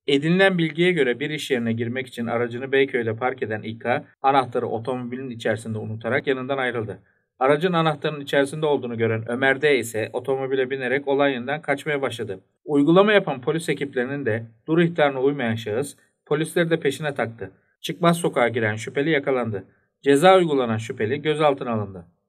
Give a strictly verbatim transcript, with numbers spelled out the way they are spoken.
Edinilen bilgiye göre bir iş yerine girmek için aracını Beyköy'de park eden İK, anahtarı otomobilin içerisinde unutarak yanından ayrıldı. Aracın anahtarının içerisinde olduğunu gören Ömer D ise otomobile binerek olay yerinden kaçmaya başladı. Uygulama yapan polis ekiplerinin de dur ihtarına uymayan şahıs polisleri de peşine taktı. Çıkmaz sokağa giren şüpheli yakalandı. Ceza uygulanan şüpheli gözaltına alındı.